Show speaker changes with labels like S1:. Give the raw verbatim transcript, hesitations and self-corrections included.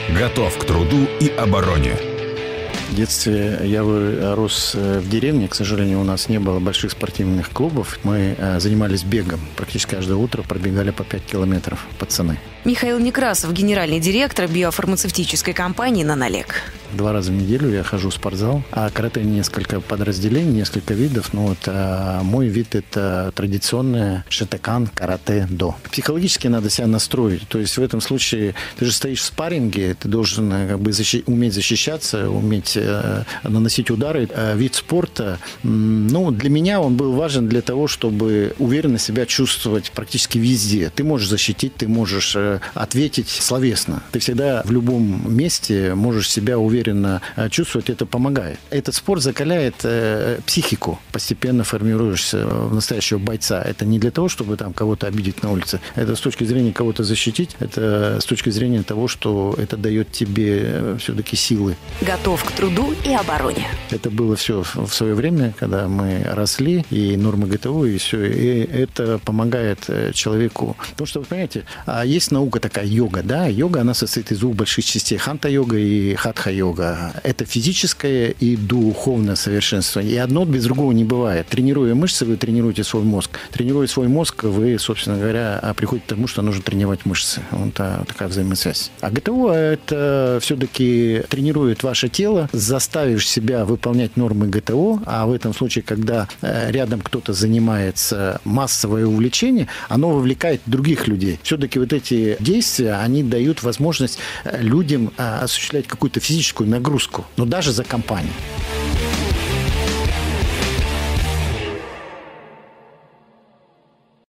S1: Готов к труду и обороне.
S2: В детстве я рос в деревне. К сожалению, у нас не было больших спортивных клубов. Мы занимались бегом. Практически каждое утро пробегали по пять километров, пацаны.
S3: Михаил Некрасов, генеральный директор биофармацевтической компании «Нанолек».
S2: Два раза в неделю я хожу в спортзал. А карате несколько подразделений, несколько видов. Но вот а, мой вид – это традиционное шотокан, карате, до. Психологически надо себя настроить. То есть в этом случае ты же стоишь в спарринге, ты должен как бы защи- уметь защищаться, уметь э, наносить удары. А вид спорта, ну, для меня он был важен для того, чтобы уверенно себя чувствовать практически везде. Ты можешь защитить, ты можешь э, ответить словесно. Ты всегда в любом месте можешь себя уверенно чувствовать, это помогает. Этот спорт закаляет э, психику. Постепенно формируешься в настоящего бойца. Это не для того, чтобы там кого-то обидеть на улице. Это с точки зрения кого-то защитить. Это с точки зрения того, что это дает тебе все-таки силы.
S3: Готов к труду и обороне.
S2: Это было все в свое время, когда мы росли, и нормы ГТО, и все. И это помогает человеку. Потому что, вы понимаете, есть наука такая, йога, да? Йога, она состоит из двух больших частей. Ханта-йога и хатха-йога. Это физическое и духовное совершенствование. И одно без другого не бывает. Тренируя мышцы, вы тренируете свой мозг. Тренируя свой мозг, вы, собственно говоря, приходите к тому, что нужно тренировать мышцы. Вот такая взаимосвязь. А ГТО это все-таки тренирует ваше тело, заставишь себя выполнять нормы ГТО, а в этом случае, когда рядом кто-то занимается массовое увлечение, оно вовлекает других людей. Все-таки вот эти действия, они дают возможность людям осуществлять какую-то физическую нагрузку, но даже за компанию.